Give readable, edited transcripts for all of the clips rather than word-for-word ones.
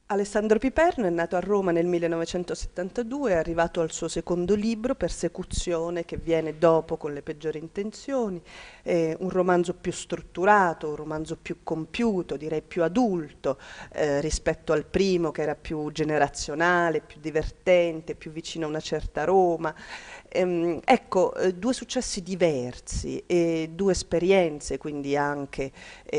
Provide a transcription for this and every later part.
Alessandro Piperno è nato a Roma nel 1972, è arrivato al suo secondo libro, Persecuzione, che viene dopo Con le peggiori intenzioni, è un romanzo più strutturato, un romanzo più compiuto, direi più adulto, rispetto al primo che era più generazionale, più divertente, più vicino a una certa Roma. Ecco, due successi diversi e due esperienze, quindi anche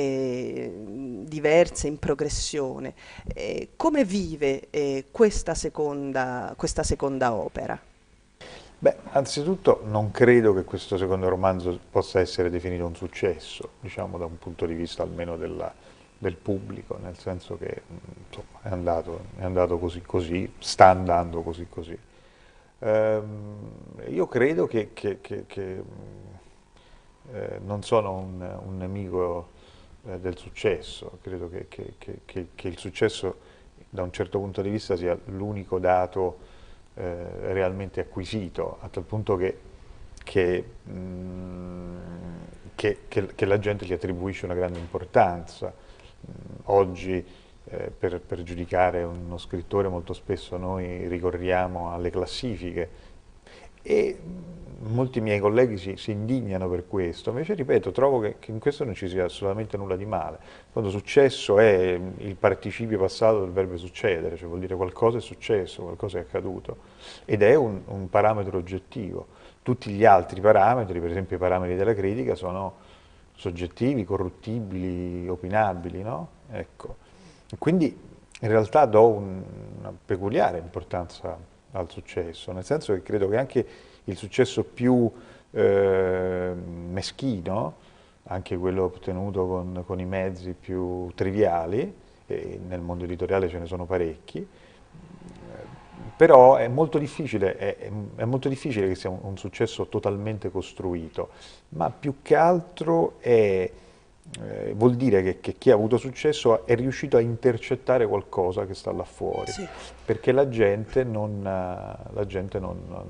diverse in progressione. Come vive questa seconda opera? Beh, anzitutto non credo che questo secondo romanzo possa essere definito un successo, diciamo da un punto di vista almeno del pubblico, nel senso che insomma, è andato così così, sta andando così così. Io credo che non sono un nemico del successo, credo che il successo da un certo punto di vista sia l'unico dato realmente acquisito, a tal punto che, mh, che la gente gli attribuisce una grande importanza. Oggi per giudicare uno scrittore molto spesso noi ricorriamo alle classifiche e molti miei colleghi si indignano per questo, invece ripeto, trovo che in questo non ci sia assolutamente nulla di male. Quando successo è il participio passato del verbo succedere, cioè vuol dire qualcosa è successo, qualcosa è accaduto ed è un parametro oggettivo. Tutti gli altri parametri, per esempio i parametri della critica, sono soggettivi, corruttibili, opinabili, no? Ecco. Quindi in realtà do una peculiare importanza al successo, nel senso che credo che anche il successo più meschino, anche quello ottenuto con i mezzi più triviali, e nel mondo editoriale ce ne sono parecchi, però è molto difficile che sia un successo totalmente costruito, ma più che altro vuol dire che chi ha avuto successo è riuscito a intercettare qualcosa che sta là fuori, Sì. perché la gente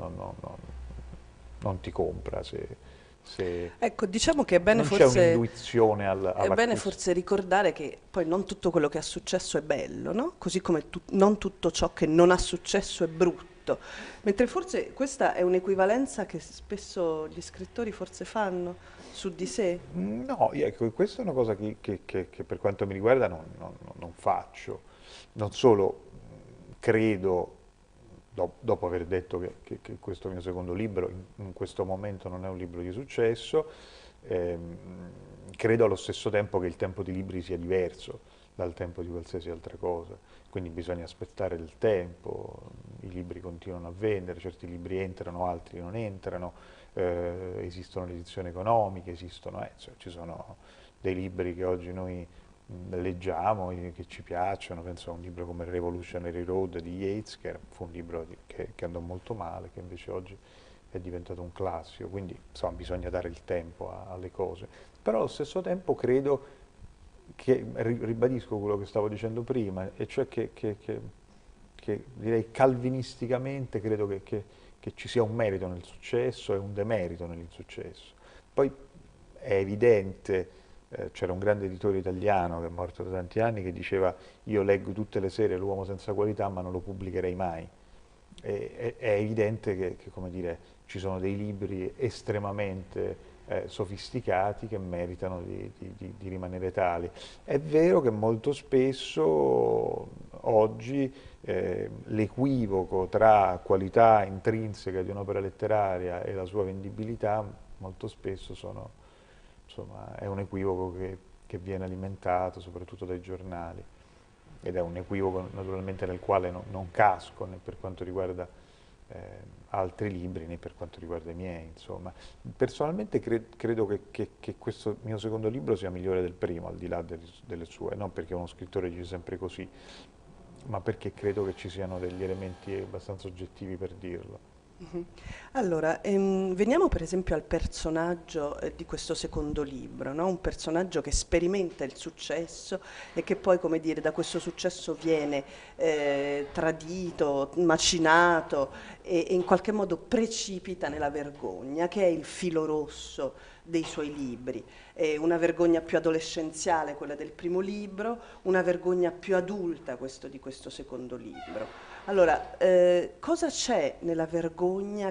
non ti compra se Ecco, diciamo che non c'è un'intuizione è bene all'acquisto. forse ricordare che poi non tutto quello che ha successo è bello, no? Così come non tutto ciò che non ha successo è brutto. Mentre forse questa è un'equivalenza che spesso gli scrittori forse fanno su di sé. No, ecco, questa è una cosa che per quanto mi riguarda non faccio. Non solo credo, dopo aver detto che questo mio secondo libro in questo momento non è un libro di successo, ehm, credo allo stesso tempo che il tempo di libri sia diverso dal tempo di qualsiasi altra cosa. Quindi bisogna aspettare del tempo, i libri continuano a vendere, certi libri entrano, altri non entrano, esistono le edizioni economiche, cioè, ci sono dei libri che oggi noi leggiamo, che ci piacciono, penso a un libro come Revolutionary Road di Yeats, che fu un libro che andò molto male, che invece oggi è diventato un classico, quindi insomma bisogna dare il tempo alle cose. Però allo stesso tempo credo che, ribadisco quello che stavo dicendo prima, e cioè che direi calvinisticamente credo che ci sia un merito nel successo e un demerito nell'insuccesso. Poi è evidente, c'era un grande editore italiano che è morto da tanti anni che diceva io leggo tutte le sere L'uomo senza qualità ma non lo pubblicherei mai. È evidente come dire, ci sono dei libri estremamente sofisticati che meritano di rimanere tali. È vero che molto spesso oggi l'equivoco tra qualità intrinseca di un'opera letteraria e la sua vendibilità molto spesso insomma, è un equivoco che viene alimentato soprattutto dai giornali ed è un equivoco naturalmente nel quale non casco né per quanto riguarda altri libri né per quanto riguarda i miei, insomma. Personalmente credo che questo mio secondo libro sia migliore del primo, al di là delle sue, non perché uno scrittore dice sempre così, ma perché credo che ci siano degli elementi abbastanza oggettivi per dirlo. Mhm. Allora, veniamo per esempio al personaggio di questo secondo libro, no? Un personaggio che sperimenta il successo e che poi, come dire, da questo successo viene tradito, macinato e in qualche modo precipita nella vergogna, che è il filo rosso dei suoi libri. Una vergogna più adolescenziale, quella del primo libro, una vergogna più adulta, di questo secondo libro. Allora, cosa c'è nella vergogna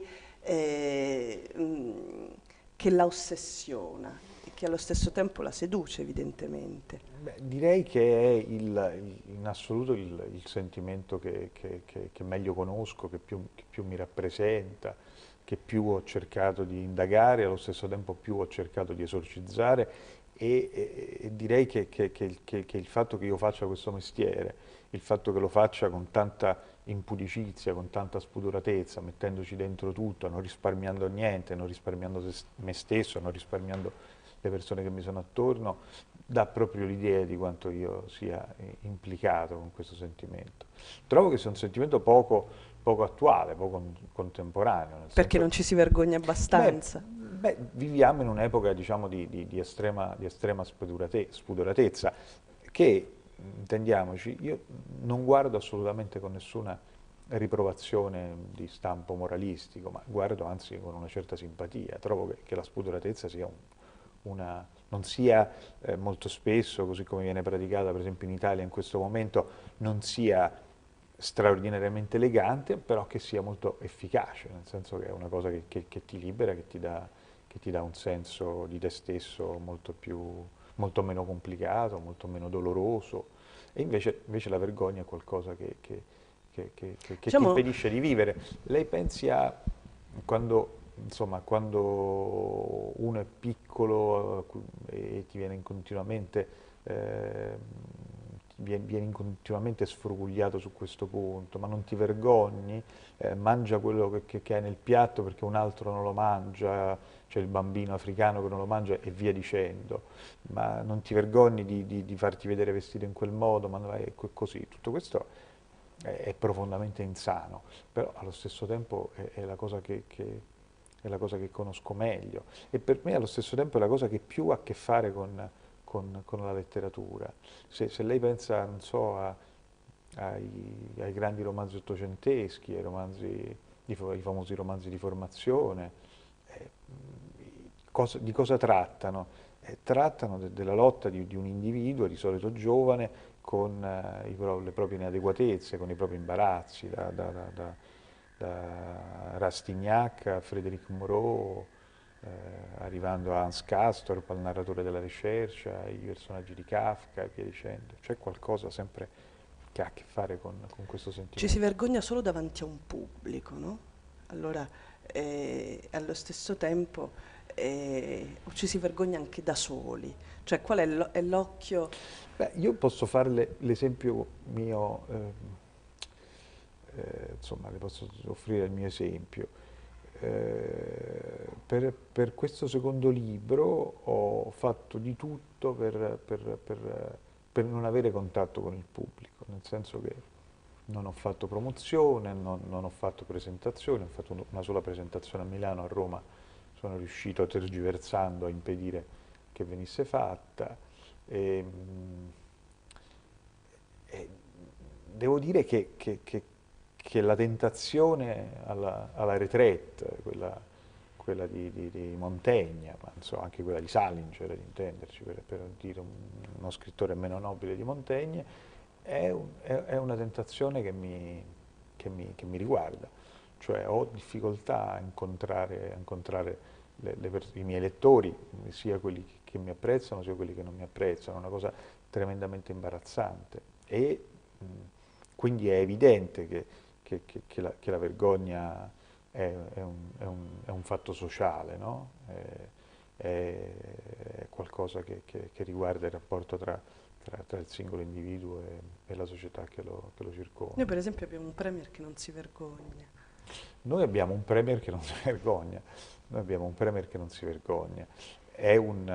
che la ossessiona e che allo stesso tempo la seduce, evidentemente? Beh, direi che è in assoluto il sentimento che meglio conosco, che più mi rappresenta, che più ho cercato di indagare, allo stesso tempo più ho cercato di esorcizzare e direi che il fatto che io faccia questo mestiere, il fatto che lo faccia con tanta impudicizia, con tanta spudoratezza, mettendoci dentro tutto, non risparmiando niente, non risparmiando me stesso, non risparmiando le persone che mi sono attorno, dà proprio l'idea di quanto io sia implicato con questo sentimento. Trovo che sia un sentimento poco attuale, poco contemporaneo, nel Perché senso, non ci si vergogna beh, abbastanza. viviamo in un'epoca diciamo, di estrema spudoratezza, che, intendiamoci, io non guardo assolutamente con nessuna riprovazione di stampo moralistico, ma guardo anzi con una certa simpatia. Trovo che la spudoratezza sia non sia molto spesso, così come viene praticata per esempio in Italia in questo momento, non sia straordinariamente elegante, però che sia molto efficace, nel senso che è una cosa che ti libera, che ti dà un senso di te stesso molto meno complicato, molto meno doloroso. E invece la vergogna è qualcosa che ti Diciamo, impedisce di vivere. Lei pensi a quando, insomma, quando uno è piccolo e ti viene continuamente, vieni continuamente sfrugugliato su questo punto, ma non ti vergogni, mangia quello che hai nel piatto perché un altro non lo mangia, c'è il bambino africano che non lo mangia e via dicendo, ma non ti vergogni di farti vedere vestito in quel modo, ma non è così. Tutto questo è profondamente insano, però allo stesso tempo è la cosa è la cosa che conosco meglio e per me allo stesso tempo è la cosa che più ha a che fare con la letteratura. Se lei pensa, non so, ai grandi romanzi ottocenteschi, ai famosi romanzi di formazione, eh, di cosa trattano? Trattano della lotta di un individuo, di solito giovane, con le proprie inadeguatezze, con i propri imbarazzi, da Rastignac a Frédéric Moreau, arrivando a Hans Castorp, al narratore della ricerca, ai personaggi di Kafka e via dicendo. C'è qualcosa sempre che ha a che fare con questo ci si sentimento. vergogna solo davanti a un pubblico, no? Allora, allo stesso tempo, ci si vergogna anche da soli. Cioè, qual è è l'occhio? Beh, io posso farle l'esempio mio, insomma, le posso offrire il mio esempio. Per questo secondo libro ho fatto di tutto per non avere contatto con il pubblico, nel senso che non ho fatto promozione, non ho fatto presentazioni, ho fatto una sola presentazione a Milano, a Roma sono riuscito tergiversando a impedire che venisse fatta. E, e devo dire che la tentazione alla retraite, quella di Montaigne, ma insomma anche quella di Salinger, ad intenderci, per dire uno scrittore meno nobile di Montaigne, è una tentazione che mi riguarda. Cioè ho difficoltà a incontrare i miei lettori, sia quelli che mi apprezzano, sia quelli che non mi apprezzano, è una cosa tremendamente imbarazzante. E quindi è evidente che la vergogna è un fatto sociale, no? È qualcosa che riguarda il rapporto tra il singolo individuo e la società che lo Noi per circonda. esempio abbiamo un premier che non si vergogna. Noi abbiamo un premier che non si vergogna, noi abbiamo un premier che non si vergogna. È, un,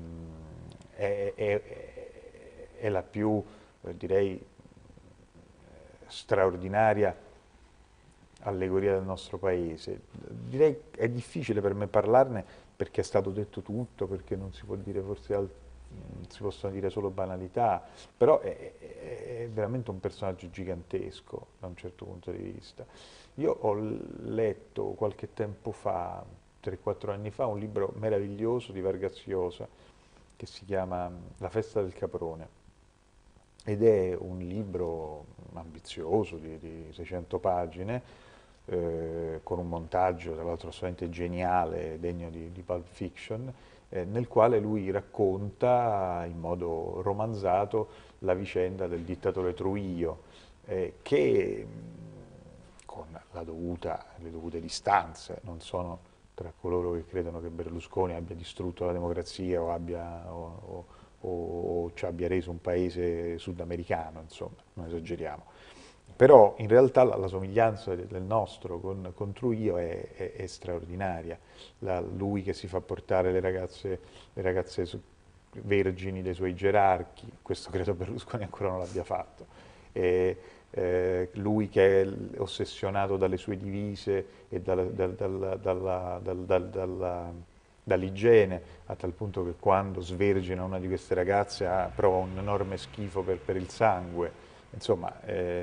è la più, direi, straordinaria allegoria del nostro paese. Direi che è difficile per me parlarne perché è stato detto tutto, perché non si può dire forse si possono dire solo banalità, però è veramente un personaggio gigantesco da un certo punto di vista. Io ho letto qualche tempo fa, 3-4 anni fa un libro meraviglioso di Vargas Llosa che si chiama La festa del caprone, ed è un libro ambizioso di 600 pagine, con un montaggio tra l'altro assolutamente geniale, degno di Pulp Fiction, nel quale lui racconta in modo romanzato la vicenda del dittatore Trujillo, che con le dovute distanze, non sono tra coloro che credono che Berlusconi abbia distrutto la democrazia o ci abbia reso un paese sudamericano, insomma, non esageriamo. Però in realtà la somiglianza del nostro con Trujillo è straordinaria. Lui che si fa portare le ragazze vergini dei suoi gerarchi, questo credo Berlusconi ancora non l'abbia fatto. E, lui che è ossessionato dalle sue divise e dall'igiene, a tal punto che quando svergina una di queste ragazze prova un enorme schifo per il sangue. Insomma,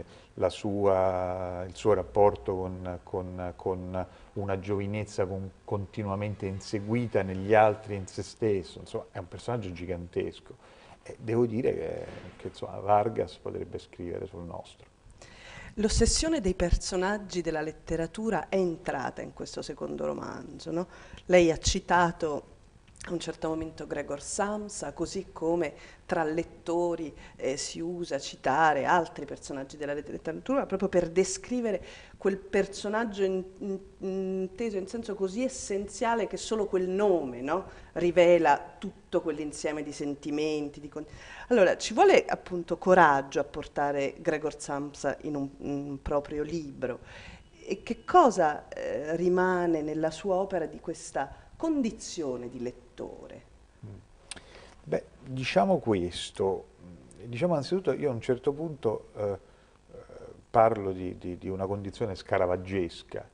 il suo rapporto con una giovinezza continuamente inseguita negli altri e in se stesso, insomma, è un personaggio gigantesco. E devo dire che insomma, Vargas potrebbe scrivere sul nostro. L'ossessione dei personaggi della letteratura è entrata in questo secondo romanzo, no? Lei ha citato a un certo momento Gregor Samsa, così come tra lettori si usa citare altri personaggi della letteratura proprio per descrivere quel personaggio inteso in senso così essenziale che solo quel nome, no? Rivela tutto quell'insieme di sentimenti. Allora, ci vuole appunto coraggio a portare Gregor Samsa in un proprio libro. E che cosa rimane nella sua opera di questa condizione di lettore? Beh, diciamo questo, diciamo anzitutto io a un certo punto parlo di una condizione scaravaggesca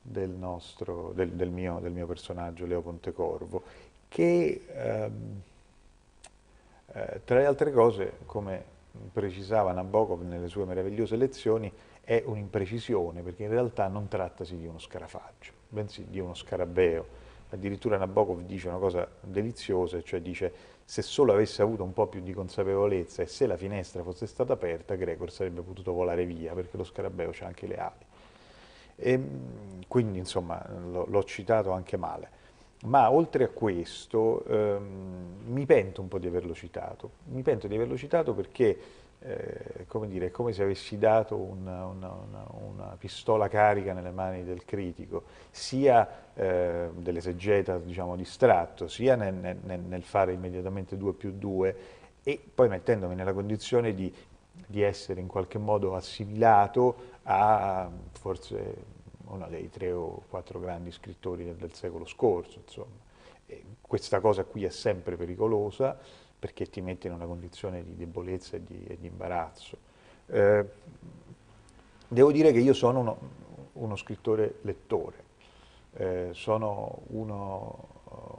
del mio personaggio Leo Pontecorvo, che tra le altre cose, come precisava Nabokov nelle sue meravigliose lezioni, è un'imprecisione, perché in realtà non trattasi di uno scarafaggio, bensì di uno scarabeo. Addirittura Nabokov dice una cosa deliziosa, cioè dice se solo avesse avuto un po' più di consapevolezza e se la finestra fosse stata aperta, Gregor sarebbe potuto volare via, perché lo scarabeo c'ha anche le ali. E, quindi insomma l'ho citato anche male. Ma oltre a questo, mi pento un po' di averlo citato. Mi pento di averlo citato perché, come dire, è come se avessi dato una pistola carica nelle mani del critico, sia dell'esegeta, diciamo, distratto, sia nel fare immediatamente 2 più 2 e poi mettendomi nella condizione di essere in qualche modo assimilato a forse uno dei 3 o 4 grandi scrittori del secolo scorso, insomma. E questa cosa qui è sempre pericolosa perché ti mette in una condizione di debolezza e di imbarazzo. Eh, devo dire che io sono uno scrittore lettore, sono uno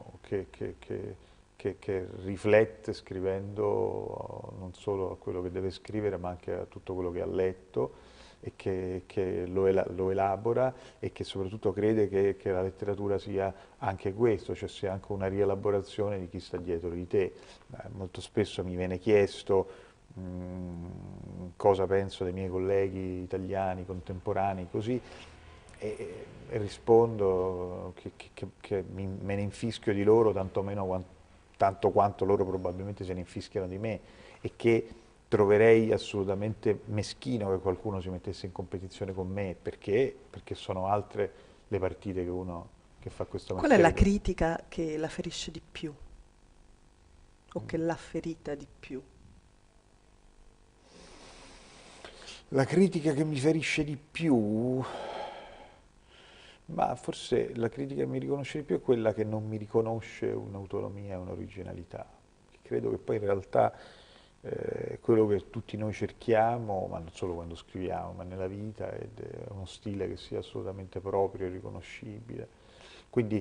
che riflette scrivendo non solo a quello che deve scrivere, ma anche a tutto quello che ha letto e che lo elabora e che soprattutto crede che la letteratura sia anche questo, cioè sia anche una rielaborazione di chi sta dietro di te. Molto spesso mi viene chiesto cosa penso dei miei colleghi italiani contemporanei, così, e rispondo che me ne infischio di loro tanto quanto loro probabilmente se ne infischiano di me e che troverei assolutamente meschino che qualcuno si mettesse in competizione con me, perché sono altre le partite che uno che fa questo Qual è la mestiere. critica che la ferisce di più o che l'ha ferita di più? La critica che mi ferisce di più, ma forse la critica che mi riconosce di più è quella che non mi riconosce un'autonomia e un'originalità. Credo che poi in realtà quello che tutti noi cerchiamo, ma non solo quando scriviamo, ma nella vita, ed è uno stile che sia assolutamente proprio e riconoscibile. Quindi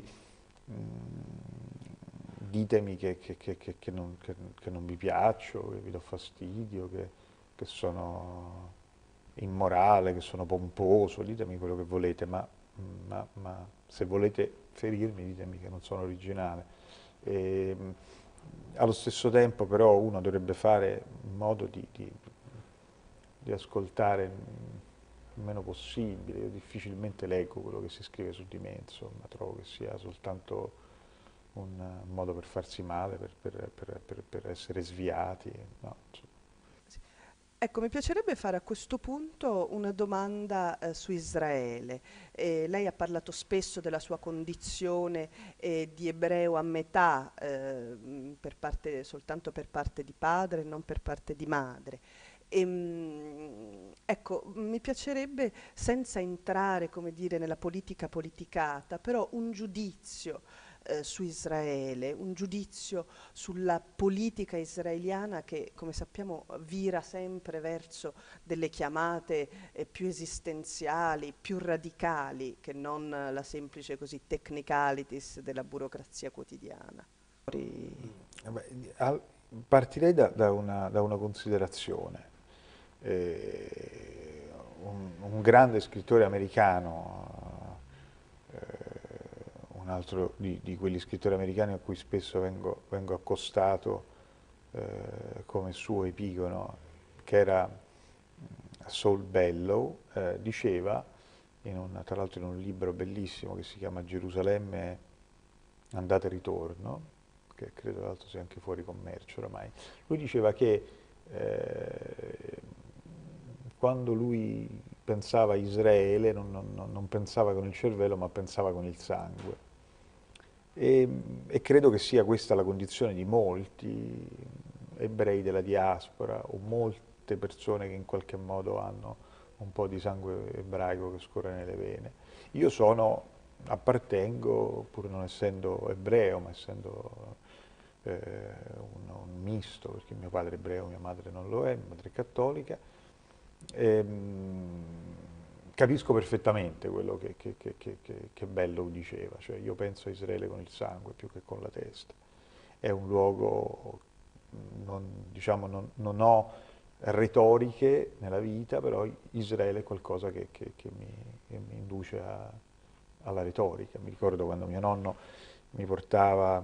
ditemi che non vi piaccio, che vi do fastidio, che sono immorale, che sono pomposo, ditemi quello che volete, ma se volete ferirmi, ditemi che non sono originale. E, allo stesso tempo però uno dovrebbe fare in modo di ascoltare il meno possibile. Io difficilmente leggo quello che si scrive su di me, insomma, trovo che sia soltanto un modo per farsi male, per essere sviati. No, Sì. Ecco, mi piacerebbe fare a questo punto una domanda su Israele. Lei ha parlato spesso della sua condizione di ebreo a metà, soltanto per parte di padre e non per parte di madre. Ecco, mi piacerebbe, senza entrare, come dire, nella politica politicata, però un giudizio su Israele, un giudizio sulla politica israeliana che, come sappiamo, vira sempre verso delle chiamate più esistenziali, più radicali, che non la semplice così technicalities della burocrazia quotidiana. Vabbè, partirei da una considerazione. Un grande scrittore americano, un altro di quegli scrittori americani a cui spesso vengo accostato come suo epigono, che era Saul Bellow, diceva, tra l'altro in un libro bellissimo che si chiama Gerusalemme, andata e ritorno, che credo tra l'altro sia anche fuori commercio oramai, lui diceva che quando lui pensava a Israele non pensava con il cervello ma pensava con il sangue. E credo che sia questa la condizione di molti ebrei della diaspora o molte persone che in qualche modo hanno un po' di sangue ebraico che scorre nelle vene. Io appartengo, pur non essendo ebreo, ma essendo un misto, perché mio padre è ebreo, mia madre non lo è, mia madre è cattolica. Capisco perfettamente quello che Bellow diceva, cioè io penso a Israele con il sangue più che con la testa. È un luogo, diciamo, non ho retoriche nella vita, però Israele è qualcosa che mi induce alla retorica. Mi ricordo quando mio nonno mi portava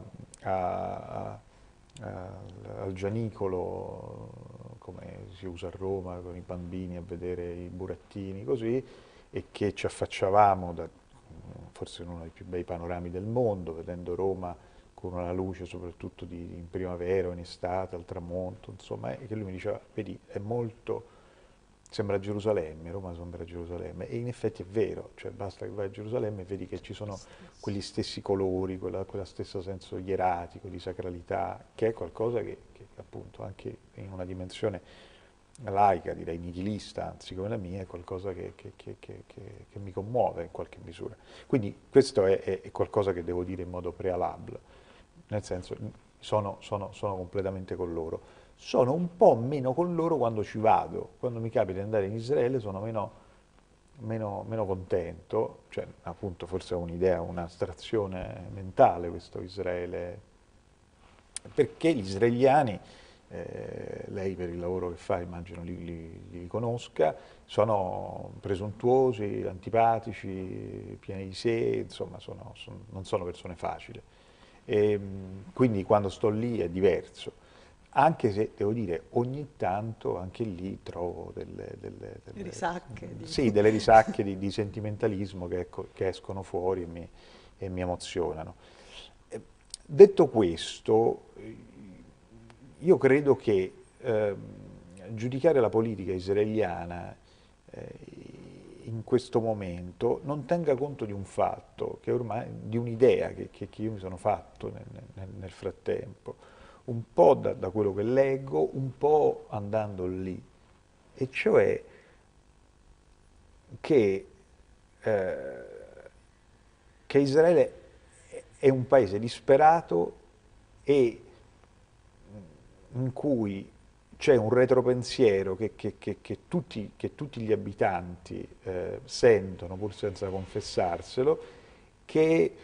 al Gianicolo, come si usa a Roma, con i bambini a vedere i burattini così, e che ci affacciavamo forse in uno dei più bei panorami del mondo, vedendo Roma con una luce soprattutto in primavera o in estate, al tramonto, insomma, e che lui mi diceva, vedi, è molto, sembra Gerusalemme, Roma sembra Gerusalemme, e in effetti è vero, cioè basta che vai a Gerusalemme e vedi che ci sono quegli stessi colori, quella stessa senso ieratico, di sacralità, che è qualcosa che appunto anche in una dimensione laica, direi nihilista, anzi come la mia, è qualcosa che mi commuove in qualche misura. Quindi questo è qualcosa che devo dire in modo prealabile, nel senso sono completamente con loro. Sono un po' meno con loro quando ci vado, quando mi capita di andare in Israele sono meno contento, cioè appunto forse ho un'idea, un'astrazione mentale questo Israele, perché gli israeliani, lei per il lavoro che fa immagino li conosca, sono presuntuosi, antipatici, pieni di sé, insomma non sono persone facili. Quindi quando sto lì è diverso. Anche se, devo dire, ogni tanto anche lì trovo Risacche di... sì, delle risacche di sentimentalismo che escono fuori e mi emozionano. Detto questo, io credo che giudicare la politica israeliana in questo momento non tenga conto di un fatto, che ormai, di un'idea che io mi sono fatto nel frattempo, un po' da quello che leggo, un po' andando lì, e cioè che, eh, che Israele è un paese disperato e in cui c'è un retropensiero che tutti gli abitanti sentono, pur senza confessarselo, che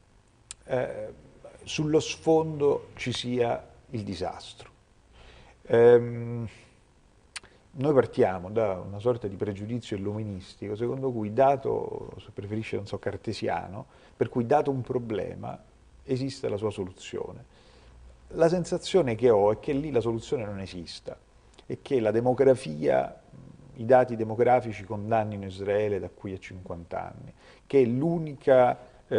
sullo sfondo ci sia il disastro. Ehm, noi partiamo da una sorta di pregiudizio illuministico, secondo cui dato, se preferisce, non so, cartesiano, per cui dato un problema esiste la sua soluzione. La sensazione che ho è che lì la soluzione non esista e che la demografia, i dati demografici condannino Israele da qui a 50 anni, che l'unica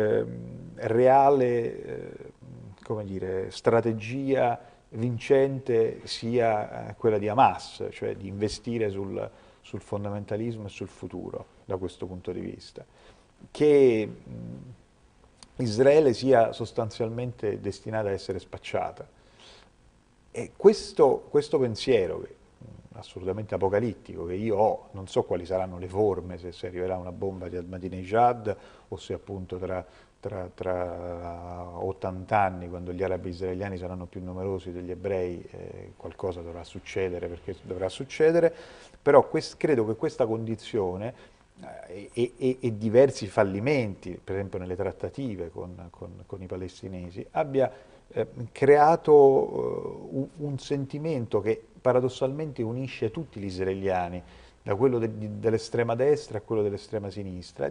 reale come dire, strategia vincente sia quella di Hamas, cioè di investire sul fondamentalismo e sul futuro da questo punto di vista, che Israele sia sostanzialmente destinata a essere spacciata. E questo pensiero, che, assolutamente apocalittico, che io ho, non so quali saranno le forme, se arriverà una bomba di Ahmadinejad o se appunto tra 80 anni, quando gli arabi israeliani saranno più numerosi degli ebrei, qualcosa dovrà succedere, perché dovrà succedere, però credo che questa condizione e diversi fallimenti, per esempio nelle trattative con i palestinesi, abbia creato un sentimento che paradossalmente unisce tutti gli israeliani, da quello dell'estrema destra a quello dell'estrema sinistra,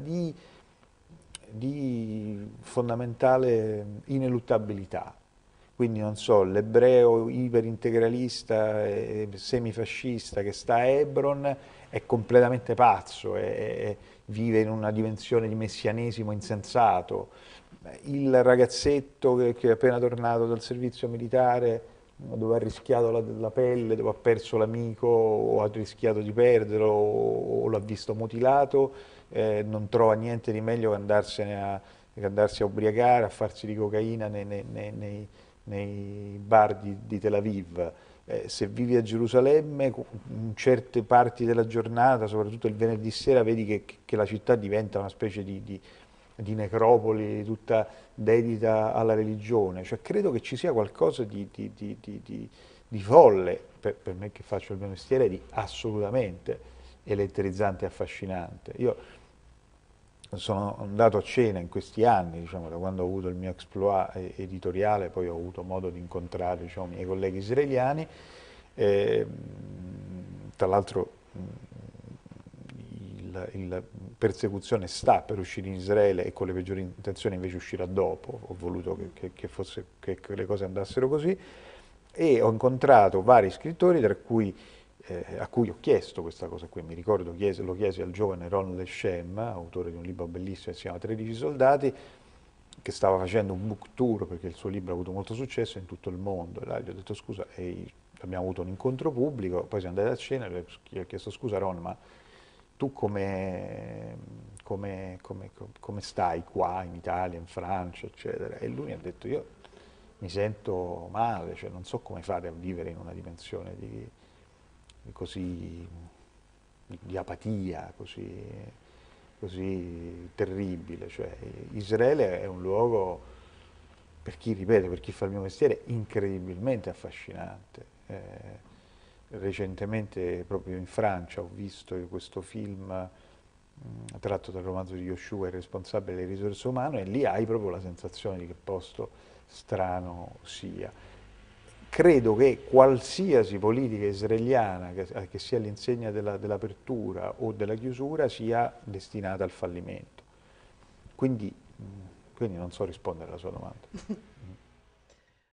di fondamentale ineluttabilità. Quindi non so, l'ebreo iperintegralista e semifascista che sta a Hebron è completamente pazzo, vive in una dimensione di messianesimo insensato. Il ragazzetto che è appena tornato dal servizio militare, dove ha rischiato la pelle, dove ha perso l'amico o ha rischiato di perderlo o l'ha visto mutilato, non trova niente di meglio che andarsi a ubriacare, a farsi di cocaina nei bar di Tel Aviv. Se vivi a Gerusalemme, in certe parti della giornata, soprattutto il venerdì sera, vedi che la città diventa una specie di necropoli tutta dedita alla religione. Cioè, credo che ci sia qualcosa di folle, per me che faccio il mio mestiere, di assolutamente elettrizzante e affascinante. Io sono andato a cena in questi anni, diciamo, da quando ho avuto il mio exploit editoriale, poi ho avuto modo di incontrare, diciamo, i miei colleghi israeliani. E, tra l'altro la persecuzione sta per uscire in Israele e con le peggiori intenzioni invece uscirà dopo, ho voluto che le cose andassero così, e ho incontrato vari scrittori a cui ho chiesto questa cosa qui. Mi ricordo lo chiesi al giovane Ron Leshem, autore di un libro bellissimo che si chiama 13 soldati, che stava facendo un book tour perché il suo libro ha avuto molto successo in tutto il mondo. E là gli ho detto scusa, abbiamo avuto un incontro pubblico, poi siamo andati a cena e gli ho chiesto scusa Ron, ma tu come stai qua in Italia, in Francia, eccetera? E lui mi ha detto io mi sento male, cioè non so come fare a vivere in una dimensione così di apatia, così terribile. Cioè, Israele è un luogo, per chi, ripeto, per chi fa il mio mestiere, incredibilmente affascinante. Recentemente proprio in Francia ho visto questo film tratto dal romanzo di Yoshua, Il responsabile delle risorse umane, e lì hai proprio la sensazione di che posto strano sia. Credo che qualsiasi politica israeliana che sia all'insegna dell'apertura o della chiusura sia destinata al fallimento. Quindi, quindi non so rispondere alla sua domanda.